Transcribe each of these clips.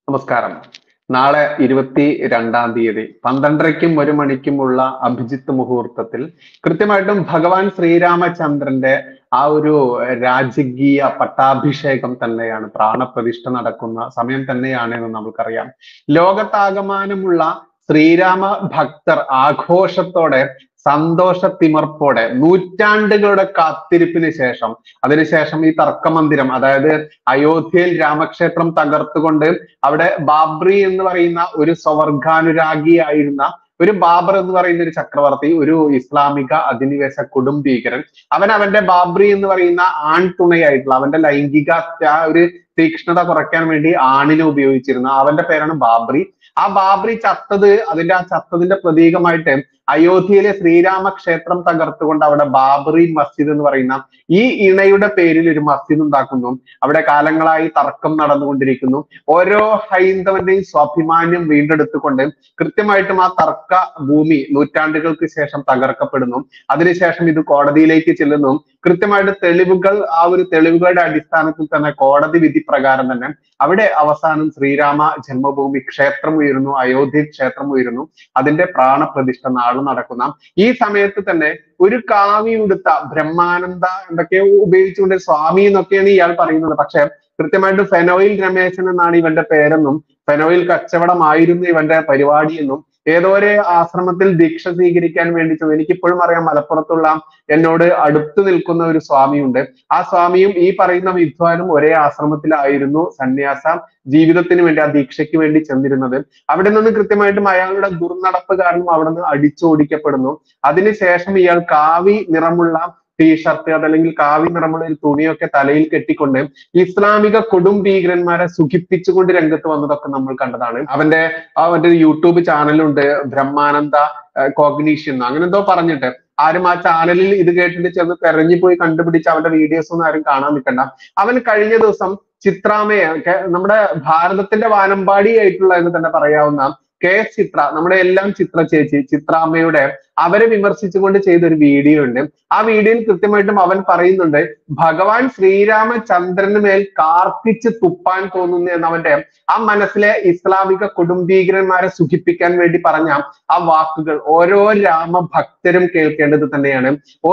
നമസ്കാരം. നാളെ 22-ാം തീയതി 12:30-ക്കും 1 മണിക്കുമുള്ള അഭിജിത്ത് മുഹൂർത്തത്തിൽ കൃത്യമായിട്ടും ഭഗവാൻ ശ്രീരാമചന്ദ്രന്റെ ആ ഒരു രാജകീയ പട്ടാഭിഷേകം തന്നെയാണ്, പ്രാണപ്രതിഷ്ഠ നടക്കുന്ന സമയം തന്നെയാണ് എന്ന് നമുക്കറിയാം. ലോകത്താകമാനമുള്ള ശ്രീരാമ ഭക്തർ ആഘോഷത്തോടെ, സന്തോഷത്തിമർപ്പോടെ, നൂറ്റാണ്ടുകളുടെ കാത്തിരിപ്പിന് ശേഷം, അതിനുശേഷം ഈ തർക്കമന്ദിരം, അതായത് അയോധ്യയിൽ രാമക്ഷേത്രം തകർത്തുകൊണ്ട് അവിടെ ബാബ്രി എന്ന് പറയുന്ന ഒരു സ്വവർഗാനുരാഗിയായിരുന്ന ഒരു ബാബർ എന്ന് പറയുന്ന ഒരു ചക്രവർത്തി, ഒരു ഇസ്ലാമിക അധിനിവേശ കൊടുംഭീകരൻ, അവന്റെ ബാബ്രി എന്ന് പറയുന്ന ആൺതുണയായിട്ടുള്ള അവന്റെ ലൈംഗിക ആ ഒരു തീക്ഷ്ണത കുറയ്ക്കാൻ വേണ്ടി ആണിനെ ഉപയോഗിച്ചിരുന്ന അവന്റെ പേരാണ് ബാബ്രി. ആ ബാബ്രി ചത്തത്, ആ ചത്തതിന്റെ പ്രതീകമായിട്ട് അയോധ്യയിലെ ശ്രീരാമ ക്ഷേത്രം തകർത്തുകൊണ്ട് അവിടെ ബാബറി മസ്ജിദ് എന്ന് പറയുന്ന ഈ ഇണയുടെ പേരിൽ ഒരു മസ്ജിദ് ഉണ്ടാക്കുന്നു. അവിടെ കാലങ്ങളായി തർക്കം നടന്നുകൊണ്ടിരിക്കുന്നു. ഓരോ ഹൈന്ദവന്റെയും സ്വാഭിമാന്യം വീണ്ടെടുത്തുകൊണ്ട് കൃത്യമായിട്ടും ആ തർക്ക ഭൂമി നൂറ്റാണ്ടുകൾക്ക് ശേഷം തകർക്കപ്പെടുന്നു. അതിനുശേഷം ഇത് കോടതിയിലേക്ക് ചെല്ലുന്നു. കൃത്യമായിട്ട് തെളിവുകൾ, ആ ഒരു തെളിവുകളുടെ അടിസ്ഥാനത്തിൽ തന്നെ കോടതി വിധി പ്രകാരം തന്നെ അവിടെ അവസാനം ശ്രീരാമ ജന്മഭൂമി ക്ഷേത്രം ഉയരുന്നു, അയോധ്യ ക്ഷേത്രം ഉയരുന്നു. അതിന്റെ പ്രാണപ്രതിഷ്ഠ നാളെ നടക്കുന്ന ഈ സമയത്ത് തന്നെ ഒരു കാവി ഉടുത്ത ബ്രഹ്മാനന്ദ എന്തൊക്കെയോ ഉപയോഗിച്ചുകൊണ്ട് സ്വാമി എന്നൊക്കെയാണ് ഇയാൾ പറയുന്നത്. പക്ഷെ കൃത്യമായിട്ട് ഫെനോയിൽ രമേശൻ എന്നാണ് ഇവന്റെ പേരെന്നും, ഫെനോയിൽ കച്ചവടമായിരുന്നു ഇവന്റെ പരിപാടി എന്നും, ഏതോ ഒരു ആശ്രമത്തിൽ ദീക്ഷ സ്വീകരിക്കാൻ വേണ്ടി ചെന്നു. എനിക്കിപ്പോഴും അറിയാം, മലപ്പുറത്തുള്ള എന്നോട് അടുത്ത് നിൽക്കുന്ന ഒരു സ്വാമിയുണ്ട്. ആ സ്വാമിയും ഈ പറയുന്ന വിദ്വാനും ഒരേ ആശ്രമത്തിലായിരുന്നു സന്യാസ ജീവിതത്തിന് വേണ്ടി, ആ ദീക്ഷയ്ക്ക് വേണ്ടി ചെന്നിരുന്നത്. അവിടെ നിന്ന് കൃത്യമായിട്ടും അയാളുടെ ദുർനടപ്പ് കാരണം അവിടെ നിന്ന് അടിച്ചോടിക്കപ്പെടുന്നു. അതിനുശേഷം ഇയാൾ കാവി നിറമുള്ള ടീഷർട്ട്, അതല്ലെങ്കിൽ കാവി നിറമുള്ള ഒരു തുണിയൊക്കെ തലയിൽ കെട്ടിക്കൊണ്ട് ഇസ്ലാമിക കൊടും ഭീകരന്മാരെ സുഖിപ്പിച്ചുകൊണ്ട് രംഗത്ത് വന്നതൊക്കെ നമ്മൾ കണ്ടതാണ്. അവന്റെ യൂട്യൂബ് ചാനലുണ്ട്, ബ്രഹ്മാനന്ദ കോഗ്നീഷൻ അങ്ങനെ എന്തോ പറഞ്ഞിട്ട്. ആരും ആ ചാനലിൽ ഇത് കേട്ടിട്ട് ചെന്ന് തെരഞ്ഞു പോയി കണ്ടുപിടിച്ച് അവന്റെ വീഡിയോസ് ഒന്നും ആരും കാണാൻ നിൽക്കണ്ട. അവൻ കഴിഞ്ഞ ദിവസം ചിത്രാമ്മയെ, നമ്മുടെ ഭാരതത്തിന്റെ വാനമ്പാടി ആയിട്ടുള്ള എന്ന് തന്നെ പറയാവുന്ന KS ചിത്ര, നമ്മുടെ എല്ലാം ചിത്ര ചേച്ചി, ചിത്രാമ്മയുടെ അവരെ വിമർശിച്ചുകൊണ്ട് ചെയ്തൊരു വീഡിയോ ഉണ്ട്. ആ വീഡിയോയിൽ കൃത്യമായിട്ടും അവൻ പറയുന്നുണ്ട്, ഭഗവാൻ ശ്രീരാമചന്ദ്രന് മേൽ കാർത്തിച്ച് തുപ്പാൻ തോന്നുന്നു എന്നവന്റെ ആ മനസ്സിലെ ഇസ്ലാമിക കൊടുംഭീകരന്മാരെ സുഖിപ്പിക്കാൻ വേണ്ടി പറഞ്ഞ ആ വാക്കുകൾ ഓരോ രാമഭക്തരും കേൾക്കേണ്ടത് തന്നെയാണ്.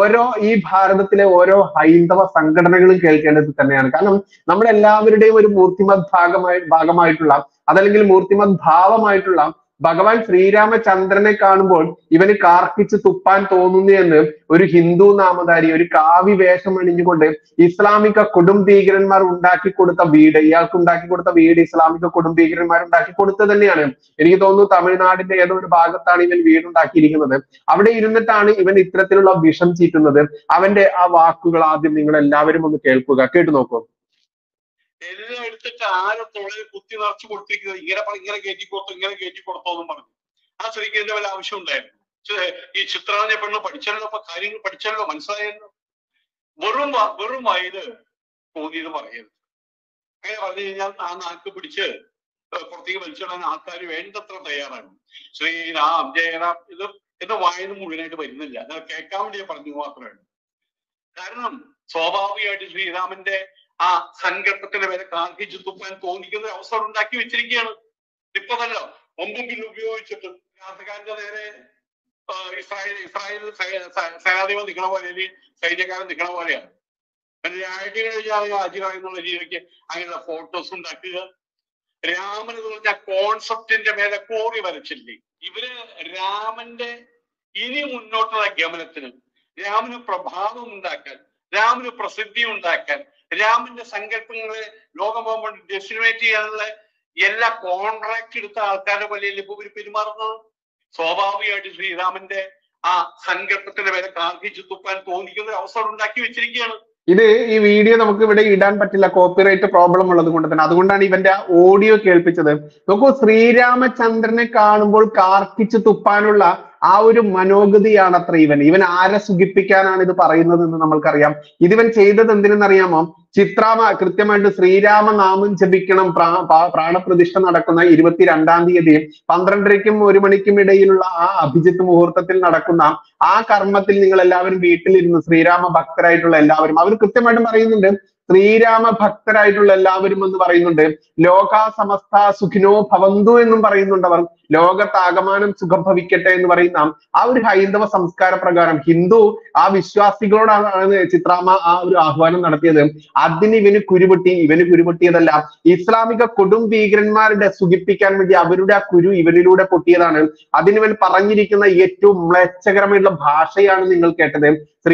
ഈ ഭാരതത്തിലെ ഓരോ ഹൈന്ദവ സംഘടനകളും കേൾക്കേണ്ടത് തന്നെയാണ്. കാരണം നമ്മളെല്ലാവരുടെയും ഒരു മൂർത്തിമത് ഭാഗമായിട്ടുള്ള, അതല്ലെങ്കിൽ മൂർത്തിമത് ഭാവമായിട്ടുള്ള ഭഗവാൻ ശ്രീരാമചന്ദ്രനെ കാണുമ്പോൾ ഇവന് കാർക്കിച്ച് തുപ്പാൻ തോന്നുന്നു എന്ന് ഒരു ഹിന്ദു നാമധാരി, ഒരു കാവി വേഷം അണിഞ്ഞുകൊണ്ട് ഇസ്ലാമിക കൊടും ഭീകരന്മാർ ഉണ്ടാക്കി കൊടുത്ത വീട്, ഇയാൾക്ക് ഉണ്ടാക്കി കൊടുത്ത വീട് ഇസ്ലാമിക കൊടും ഭീകരന്മാർ ഉണ്ടാക്കി കൊടുത്തത് തന്നെയാണ്. എനിക്ക് തോന്നുന്നു തമിഴ്നാടിന്റെ ഏതോ ഒരു ഭാഗത്താണ് ഇവൻ വീടുണ്ടാക്കിയിരിക്കുന്നത്. അവിടെ ഇരുന്നിട്ടാണ് ഇവൻ ഇത്തരത്തിലുള്ള വിഷം ചീറ്റുന്നത്. അവന്റെ ആ വാക്കുകൾ ആദ്യം നിങ്ങൾ എല്ലാവരും ഒന്ന് കേൾക്കുക, കേട്ടു നോക്കൂ. എല്ലാം എടുത്തിട്ട് ആരെ തൊഴിൽ കുത്തി നിറച്ചു കൊടുത്തിരിക്കുന്നത്, ഇങ്ങനെ കയറ്റി കൊടുത്തോന്നും പറഞ്ഞു. ആ സ്ത്രീക്ക് ഇതിന്റെ വല്ല ആവശ്യം ഉണ്ടായിരുന്നു? ഈ ചിത്രാനെ പെണ്ണ് പഠിച്ചല്ലോ, അപ്പൊ കാര്യങ്ങൾ പഠിച്ചല്ലോ, മനസ്സിലായല്ലോ. വെറും വായില് തോന്നിയത് പറയരുത്. അങ്ങനെ പറഞ്ഞു കഴിഞ്ഞാൽ ആ നാക്ക് പിടിച്ച് പുറത്തേക്ക് വലിച്ചിടാൻ ആൾക്കാർ വേണ്ടത്ര തയ്യാറാകും. ശ്രീരാം ജയറാം ഇത് വായന മുഴുവനായിട്ട് വരുന്നില്ല, അത് കേൾക്കാൻ വേണ്ടി പറഞ്ഞു മാത്രമേ. കാരണം സ്വാഭാവികമായിട്ട് ശ്രീരാമന്റെ ആ സങ്കല്പത്തിന് വരെ കാർക്കിച്ചു തുപ്പാൻ തോന്നിക്കുന്ന ഒരു അവസരം ഉണ്ടാക്കി വെച്ചിരിക്കുകയാണ്. ഇപ്പൊ തന്നെ ഒമ്പും ബില്ല് ഉപയോഗിച്ചിട്ട് രാഷ്ട്രക്കാരന്റെ നേരെ ഇസ്രായേൽ സേനാധിപൻ നിൽക്കണ പോലെ, അല്ലെങ്കിൽ സൈന്യക്കാരൻ നിൽക്കണ പോലെയാണ്. അജിറായി എന്നുള്ള രീതിക്ക് അങ്ങനെയുള്ള ഫോട്ടോസ് ഉണ്ടാക്കുക. രാമൻ എന്ന് പറഞ്ഞ കോൺസെപ്റ്റിന്റെ മേലെ കോറി വരച്ചില്ലേ ഇവര്. രാമന്റെ ഇനി മുന്നോട്ടുള്ള ഗമനത്തിന്, രാമന് പ്രഭാവം ഉണ്ടാക്കാൻ, രാമന് പ്രസിദ്ധി ഉണ്ടാക്കാൻ, രാമന്റെ സങ്കല്പങ്ങളെ ലോകം മുഴുവൻ ഡെസ്റ്റിനേറ്റ് ചെയ്യാനുള്ള എല്ലാ കോൺട്രാക്ട് എടുത്ത ആൾക്കാരുടെ വഴിയിൽ ഇപ്പൊ ഇവർ പെരുമാറുന്നത്. സ്വാഭാവികമായിട്ട് ശ്രീരാമന്റെ ആ സങ്കല്പത്തിന്റെ പേരെ കാർക്കിച്ചു തുപ്പാൻ തോന്നിക്കുന്ന ഒരു അവസരം ഉണ്ടാക്കി വെച്ചിരിക്കുകയാണ്. ഈ വീഡിയോ നമുക്ക് ഇവിടെ ഇടാൻ പറ്റില്ല, കോപ്പിറൈറ്റ് പ്രോബ്ലം ഉള്ളത് കൊണ്ട് തന്നെ. അതുകൊണ്ടാണ് ഇവന്റെ ഓഡിയോ കേൾപ്പിച്ചത്. നോക്കൂ, ശ്രീരാമചന്ദ്രനെ കാണുമ്പോൾ കാർക്കിച്ചു തുപ്പാനുള്ള ആ ഒരു മനോഗതിയാണ് അത്ര ഇവൻ ആരെ സുഖിപ്പിക്കാനാണ് ഇത് പറയുന്നത് എന്ന് നമ്മൾക്കറിയാം. ഇതിവൻ ചെയ്തത് എന്തിനെന്നറിയാമോ? ചിത്രാമ കൃത്യമായിട്ട് ശ്രീരാമനാമം ജപിക്കണം, പ്രാണപ്രതിഷ്ഠ നടക്കുന്ന 22-ാം തീയതി 12:30-ക്കും 1 മണിക്കും ഇടയിലുള്ള ആ അഭിജിത്ത് മുഹൂർത്തത്തിൽ നടക്കുന്ന ആ കർമ്മത്തിൽ നിങ്ങൾ എല്ലാവരും വീട്ടിലിരുന്ന് ശ്രീരാമ ഭക്തരായിട്ടുള്ള എല്ലാവരും അവർ കൃത്യമായിട്ടും പറയുന്നുണ്ട്, ശ്രീരാമ ഭക്തരായിട്ടുള്ള എല്ലാവരും എന്ന് പറയുന്നുണ്ട്. ലോക സമസ്ത സുഖിനോ ഭവന്തു എന്നും പറയുന്നുണ്ട് അവർ. ലോകത്താകമാനം സുഖം ഭവിക്കട്ടെ എന്ന് പറയുന്ന ആ ഒരു ഹൈന്ദവ സംസ്കാര പ്രകാരം ഹിന്ദു ആ വിശ്വാസികളോടാണ് ചിത്രാമ്മ ആ ഒരു ആഹ്വാനം നടത്തിയത്. അതിന് ഇവന് കുരുപൊട്ടിയതല്ല. ഇസ്ലാമിക കൊടും ഭീകരന്മാരുടെ സുഖിപ്പിക്കാൻ വേണ്ടി അവരുടെ ആ കുരു ഇവനിലൂടെ പൊട്ടിയതാണ്. അതിനിവൻ പറഞ്ഞിരിക്കുന്ന ഏറ്റവും മ്ലേച്ഛകരമായിട്ടുള്ള ഭാഷയാണ് നിങ്ങൾ കേട്ടത്.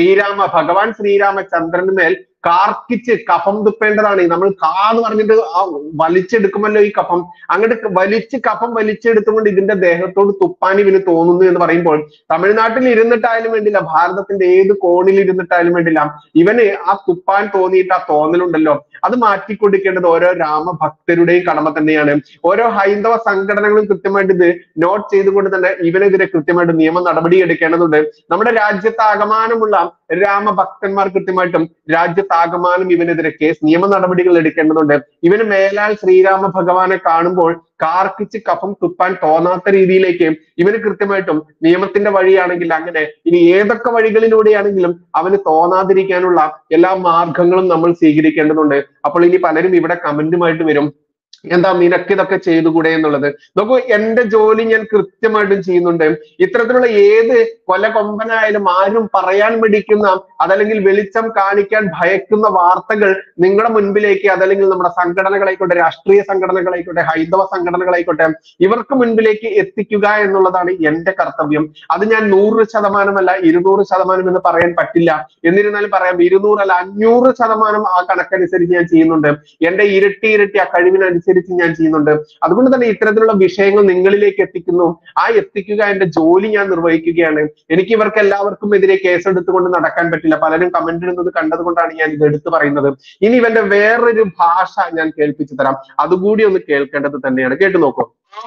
ഭഗവാൻ ശ്രീരാമചന്ദ്രന് മേൽ കാർക്കിച്ച് കഫം തുപ്പേണ്ടതാണ്. നമ്മൾ കാന്ന് പറഞ്ഞിട്ട് ആ വലിച്ചെടുക്കുമല്ലോ ഈ കഫം, അങ്ങോട്ട് കഫം വലിച്ചെടുത്തുകൊണ്ട് ഇതിന്റെ ദേഹത്തോട് തുപ്പാൻ ഇവന് തോന്നുന്നു എന്ന് പറയുമ്പോൾ, തമിഴ്നാട്ടിൽ ഇരുന്നിട്ടായാലും വേണ്ടില്ല, ഭാരതത്തിന്റെ ഏത് കോണിൽ ഇരുന്നിട്ടായാലും വേണ്ടില്ല, ഇവന് ആ തുപ്പാൻ തോന്നിയിട്ട് ആ തോന്നലുണ്ടല്ലോ അത് മാറ്റിക്കൊടുക്കേണ്ടത് ഓരോ രാമഭക്തരുടെയും കടമ തന്നെയാണ്. ഓരോ ഹൈന്ദവ സംഘടനകളും കൃത്യമായിട്ട് ഇത് നോട്ട് ചെയ്തുകൊണ്ട് തന്നെ ഇവനെതിരെ കൃത്യമായിട്ട് നിയമ നടപടി എടുക്കേണ്ടതുണ്ട്. നമ്മുടെ രാജ്യത്താകമാനമുള്ള രാമഭക്തന്മാർ കൃത്യമായിട്ടും രാജ്യത്താകമാനം ഇവനെതിരെ നിയമ നടപടികൾ എടുക്കേണ്ടതുണ്ട്. ഇവന് മേലാൽ ശ്രീരാമ ഭഗവാനെ കാണുമ്പോൾ കാർക്കിച്ച് കഫം തുപ്പാൻ തോന്നാത്ത രീതിയിലേക്ക് ഇവന് കൃത്യമായിട്ടും നിയമത്തിന്റെ വഴിയാണെങ്കിൽ അങ്ങനെ ഇനി ഏതൊക്കെ വഴികളിലൂടെയാണെങ്കിലും അവന് തോന്നാതിരിക്കാനുള്ള എല്ലാ മാർഗങ്ങളും നമ്മൾ സ്വീകരിക്കേണ്ടതുണ്ട്. അപ്പോൾ ഇനി പലരും ഇവിടെ കമന്റുമായിട്ട് വരും, എന്താ നിനക്ക് ഇതൊക്കെ ചെയ്തുകൂടെ എന്നുള്ളത്. നോക്കൂ, എന്റെ ജോലി ഞാൻ കൃത്യമായിട്ടും ചെയ്യുന്നുണ്ട്. ഇത്തരത്തിലുള്ള ഏത് കൊലകൊമ്പനായാലും ആരും പറയാൻ മടിക്കുന്ന അതല്ലെങ്കിൽ വെളിച്ചം കാണിക്കാൻ ഭയക്കുന്ന വാർത്തകൾ നിങ്ങളുടെ മുൻപിലേക്ക് അതല്ലെങ്കിൽ നമ്മുടെ സംഘടനകളായിക്കോട്ടെ, രാഷ്ട്രീയ സംഘടനകളായിക്കോട്ടെ, ഹൈന്ദവ സംഘടനകളായിക്കോട്ടെ, ഇവർക്ക് മുൻപിലേക്ക് എത്തിക്കുക എന്നുള്ളതാണ് എന്റെ കർത്തവ്യം. അത് ഞാൻ 100% 200% എന്ന് പറയാൻ പറ്റില്ല. എന്നിരുന്നാലും പറയാം 200 അല്ല 500% ആ കണക്കനുസരിച്ച് ഞാൻ ചെയ്യുന്നുണ്ട്. എന്റെ ഇരട്ടി ആ കഴിവിനനുസരിച്ച് ഞാൻ ചെയ്യുന്നുണ്ട്. അതുകൊണ്ട് തന്നെ ഇത്തരത്തിലുള്ള വിഷയങ്ങൾ നിങ്ങളിലേക്ക് എത്തിക്കുന്നു. ആ എത്തിക്കുക എന്റെ ജോലി ഞാൻ നിർവഹിക്കുകയാണ്. എനിക്ക് ഇവർക്ക് എല്ലാവർക്കും എതിരെ കേസെടുത്തുകൊണ്ട് നടക്കാൻ പറ്റില്ല. പലരും കമന്റ് ഇടുന്നത് കണ്ടത് കൊണ്ടാണ് ഞാൻ ഇത് എടുത്തു പറയുന്നത്. ഇനി ഇവന്റെ വേറൊരു ഭാഷ ഞാൻ കേൾപ്പിച്ചു തരാം, അതുകൂടി ഒന്ന് കേൾക്കേണ്ടത് തന്നെയാണ്. കേട്ടു നോക്കൂ.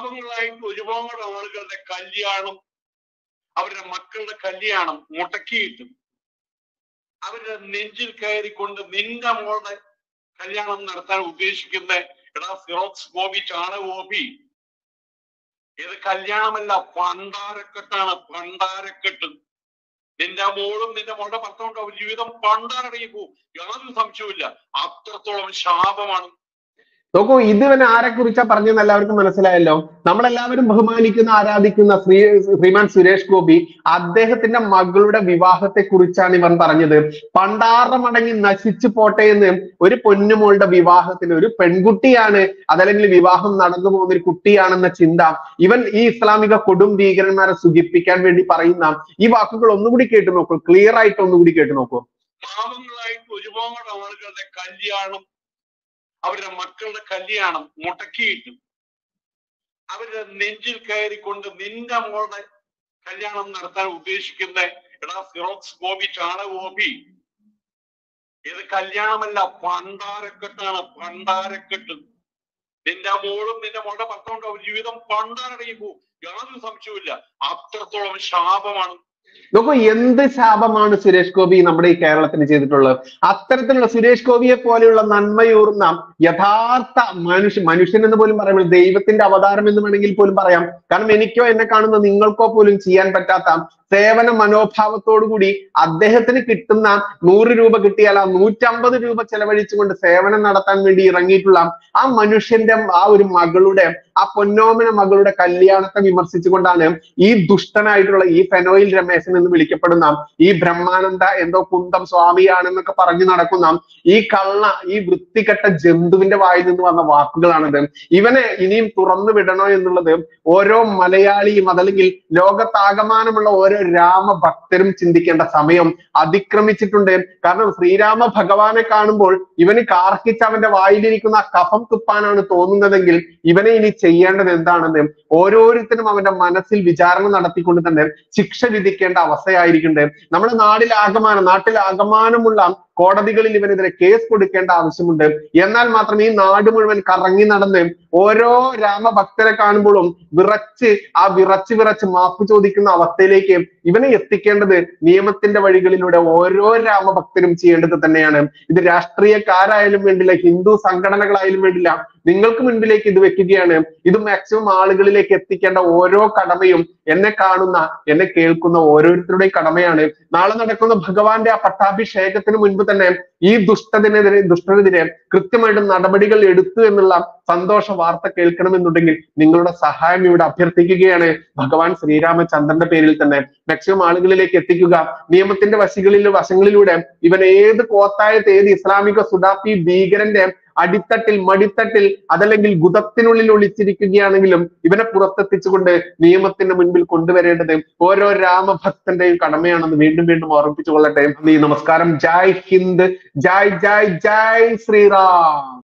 ഒരുപാട് ആളുകളുടെ കല്യാണം, അവരുടെ മക്കളുടെ കല്യാണം മുടക്കിയിട്ടും അവരുടെ നെഞ്ചിൽ കയറിക്കൊണ്ട് നിന്റെ മോളുടെ കല്യാണം നടത്താൻ ഉദ്ദേശിക്കുന്ന എടാ ഫിറോസ് ഗോപി, ചാണകോപി, ഇത് കല്യാണമല്ല, പണ്ടാരക്കെട്ടാണ്, പണ്ടാരക്കെട്ട്. നിന്റെ മോളും നിന്റെ മോളുടെ ഭർത്താവും അവർ ജീവിതം പണ്ടാരടങ്ങി പോവും, യാതൊരു സംശയവുമില്ല. അത്രത്തോളം ശാപമാണ്. നോക്കൂ, ഇത് ഇവൻ ആരെ കുറിച്ചാ പറഞ്ഞെന്ന് എല്ലാവർക്കും മനസ്സിലായല്ലോ. നമ്മളെല്ലാവരും ബഹുമാനിക്കുന്ന ആരാധിക്കുന്ന ശ്രീമാൻ സുരേഷ് ഗോപി, അദ്ദേഹത്തിന്റെ മകളുടെ വിവാഹത്തെ കുറിച്ചാണ് ഇവൻ പറഞ്ഞത്. പണ്ടാറമടങ്ങി നശിച്ചു പോട്ടെ എന്ന് ഒരു പൊന്നുമോളുടെ വിവാഹത്തിന്, ഒരു പെൺകുട്ടിയാണ് അതല്ലെങ്കിൽ വിവാഹം നടന്നു പോകുന്ന ഒരു കുട്ടിയാണെന്ന ചിന്ത ഇവൻ ഈ ഇസ്ലാമിക കൊടും ഭീകരന്മാരെ സുഖിപ്പിക്കാൻ വേണ്ടി പറയുന്ന ഈ വാക്കുകൾ ഒന്നുകൂടി കേട്ടു നോക്കൂ, ക്ലിയർ ആയിട്ട് ഒന്നുകൂടി കേട്ടു നോക്കൂ. പാവങ്ങളായിട്ട് ഒരുപാട് ആളുകളുടെ കല്യാണം, അവരുടെ മക്കളുടെ കല്യാണം മുടക്കിയിട്ടും അവരുടെ നെഞ്ചിൽ കയറിക്കൊണ്ട് നിന്റെ മോളുടെ കല്യാണം നടത്താൻ ഉദ്ദേശിക്കുന്ന എടാ ഫിറോസ് ഗോപി, ചാണകോപി, ഇത് കല്യാണമല്ല, പണ്ടാരക്കെട്ടാണ്, പണ്ടാരക്കെട്ട്. നിന്റെ മോളും നിന്റെ മോളുടെ ഭർത്താവും അവർ ജീവിതം പണ്ടാരടങ്ങി പോവും, യാതൊരു സംശയവുമില്ല. അത്രത്തോളം ശാപമാണ്. നോക്കൂ, എന്ത് ശാപമാണ് സുരേഷ് ഗോപി നമ്മുടെ ഈ കേരളത്തിന് ചെയ്തിട്ടുള്ളത്. അത്തരത്തിലുള്ള സുരേഷ് ഗോപിയെ പോലെയുള്ള നന്മയൂർന്ന യഥാർത്ഥ മനുഷ്യൻ എന്ന് പോലും പറയുമ്പോൾ ദൈവത്തിന്റെ അവതാരം എന്ന് വേണമെങ്കിൽ പോലും പറയാം. കാരണം എനിക്കോ എന്നെ കാണുന്ന നിങ്ങൾക്കോ പോലും ചെയ്യാൻ പറ്റാത്ത സേവന മനോഭാവത്തോടു കൂടി അദ്ദേഹത്തിന് കിട്ടുന്ന 100 രൂപ കിട്ടിയാൽ ആ 150 രൂപ ചെലവഴിച്ചുകൊണ്ട് സേവനം നടത്താൻ വേണ്ടി ഇറങ്ങിയിട്ടുള്ള ആ മനുഷ്യന്റെ ആ ഒരു മകളുടെ, ആ പൊന്നോമന മകളുടെ കല്യാണത്തെ വിമർശിച്ചുകൊണ്ടാണ് ഈ ദുഷ്ടനായിട്ടുള്ള ഈ ഫെനോയിൽ രമേശൻ എന്ന് വിളിക്കപ്പെടുന്ന ഈ ബ്രഹ്മാനന്ദ എന്തോ കുന്തം സ്വാമിയാണെന്നൊക്കെ പറഞ്ഞു നടക്കുന്ന ഈ ഈ വൃത്തികെട്ട ജന്തുവിന്റെ വായിൽ നിന്ന് വന്ന വാക്കുകളാണിത്. ഇവനെ ഇനിയും തുറന്നു വിടണോ എന്നുള്ളത് ഓരോ മലയാളിയും അതല്ലെങ്കിൽ ലോകത്താകമാനമുള്ള ഓരോ രാമഭക്തരും ചിന്തിക്കേണ്ട സമയം അതിക്രമിച്ചിട്ടുണ്ട്. കാരണം ശ്രീരാമ ഭഗവാനെ കാണുമ്പോൾ ഇവന് കാർക്കിച്ച് അവന്റെ വായിലിരിക്കുന്ന ആ കഫം തുപ്പാനാണ് തോന്നുന്നതെങ്കിൽ ഇവനെ ഇനി ചെയ്യേണ്ടത് എന്താണെന്ന് ഓരോരുത്തരും അവന്റെ മനസ്സിൽ വിചാരണ നടത്തിക്കൊണ്ട് തന്നെ ശിക്ഷ വിധിക്കേണ്ട അവസ്ഥയായിരിക്കുന്നുണ്ട്. നമ്മുടെ നാട്ടിലാകമാനമുള്ള കോടതികളിൽ ഇവനെതിരെ കേസ് കൊടുക്കേണ്ട ആവശ്യമുണ്ട്. എന്നാൽ മാത്രം ഈ നാട് മുഴുവൻ കറങ്ങി നടന്ന് ഓരോ രാമഭക്തരെ കാണുമ്പോഴും വിറച്ച് മാപ്പ് ചോദിക്കുന്ന അവസ്ഥയിലേക്ക് ഇവനെ എത്തിക്കേണ്ടത് നിയമത്തിന്റെ വഴികളിലൂടെ ഓരോ രാമഭക്തരും ചെയ്യേണ്ടത് തന്നെയാണ്. ഇത് രാഷ്ട്രീയക്കാരായാലും വേണ്ടില്ല, ഹിന്ദു സംഘടനകളായാലും വേണ്ടില്ല, നിങ്ങൾക്ക് മുൻപിലേക്ക് ഇത് വെക്കുകയാണ്. ഇത് മാക്സിമം ആളുകളിലേക്ക് എത്തിക്കേണ്ട ഓരോ കടമയും എന്നെ കാണുന്ന, എന്നെ കേൾക്കുന്ന ഓരോരുത്തരുടെയും കടമയാണ്. നാളെ നടക്കുന്ന ഭഗവാന്റെ ആ പട്ടാഭിഷേകത്തിന് മുൻപ് മുൻപ് തന്നെ ഈ ദുഷ്ടനെതിരെ കൃത്യമായിട്ട് നടപടികൾ എടുത്തു എന്നുള്ള സന്തോഷ വാർത്ത കേൾക്കണമെന്നുണ്ടെങ്കിൽ നിങ്ങളുടെ സഹായം ഇവിടെ അഭ്യർത്ഥിക്കുകയാണ്. ഭഗവാൻ ശ്രീരാമചന്ദ്രന്റെ പേരിൽ തന്നെ മാക്സിമം ആളുകളിലേക്ക് എത്തിക്കുക. നിയമത്തിന്റെ വശങ്ങളിലൂടെ ഇവൻ ഏത് കോത്തായത്ത് ഏത് ഇസ്ലാമിക സുഡാപ്പി ഭീകരന്റെ അടിത്തട്ടിൽ മടിത്തട്ടിൽ അതല്ലെങ്കിൽ ഗുദത്തിനുള്ളിൽ ഒളിച്ചിരിക്കുകയാണെങ്കിലും ഇവനെ പുറത്തെത്തിച്ചുകൊണ്ട് നിയമത്തിന്റെ മുൻപിൽ കൊണ്ടുവരേണ്ടത് ഓരോ രാമഭക്തന്റെയും കടമയാണെന്ന് വീണ്ടും വീണ്ടും ഓർമ്മിപ്പിച്ചു കൊള്ളട്ടെ. നമസ്കാരം. ജയ് ഹിന്ദ്, ജയ് ജയ് ജയ് ശ്രീറാം.